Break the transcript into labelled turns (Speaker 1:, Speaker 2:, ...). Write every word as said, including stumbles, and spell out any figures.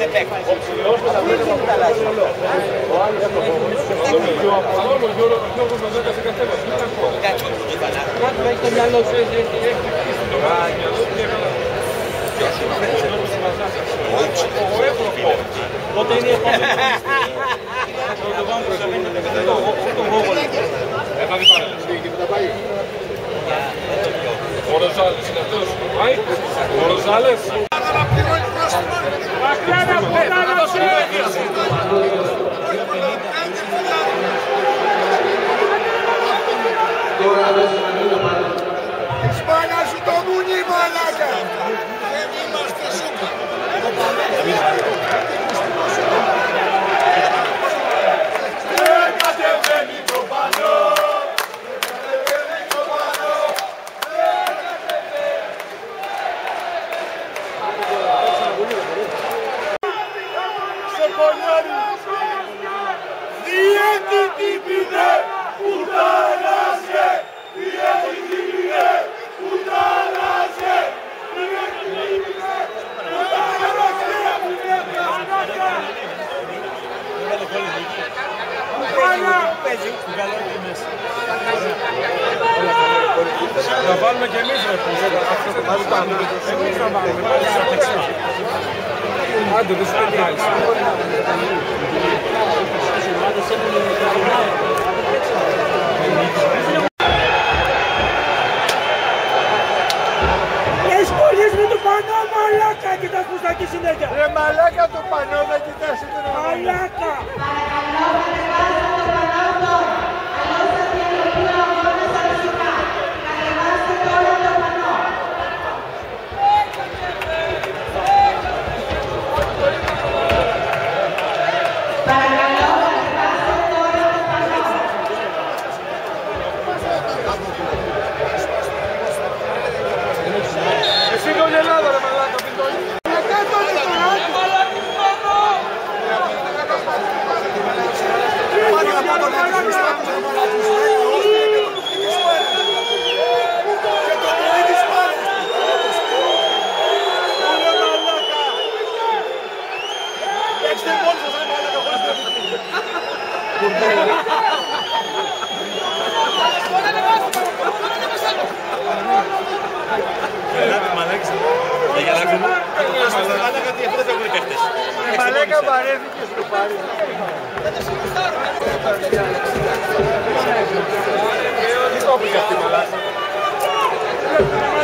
Speaker 1: Ο ψηλός με τα βρήκε από τα λάσια. Ο άλλος το φόβο. Ο Απολώνος Γιώργος με δέκα σε κατέβαση. Κάτσε το κουταλά. Κάτω έχει το μυαλό σου. Έχει χτυπήσει το μυαλό σου. Ο Εύρωπο. Πότε είναι η επόμενη. Έχα δει παρέλαση. Ο Ροζάλες είναι αυτός. Ο Ροζάλες.
Speaker 2: Η σπάνα σου το μουνί, μαλάκα! Δεν είμαστε σούκα! Δεν κατεβαίνει το πανό! Δεν κατεβαίνει το πανό! Σε πονιάρι! Διέτη τύπηδε! Πουτάνασε! Διέτη τύπηδε! Πουτάνασε! Διέτη τύπηδε!
Speaker 1: Να βάλουμε και εμείς ρε πούς. Εμείς να βάλουμε. Άντε, δεν σου πέντε άλλοι.
Speaker 2: Εσπολείς με το πανό, μαλάκα! Κοιτάς πως θα εκεί συνέχεια! Ρε μαλάκα το πανό, θα κοιτάς το μαλάκα!
Speaker 1: Εσύ το Ελλάδα ρε μαλάκα, πιτώνει.
Speaker 2: Μαλάκα βαρέθηκε στο πάρει. Τι το έπρεπε αυτή η μαλάκα.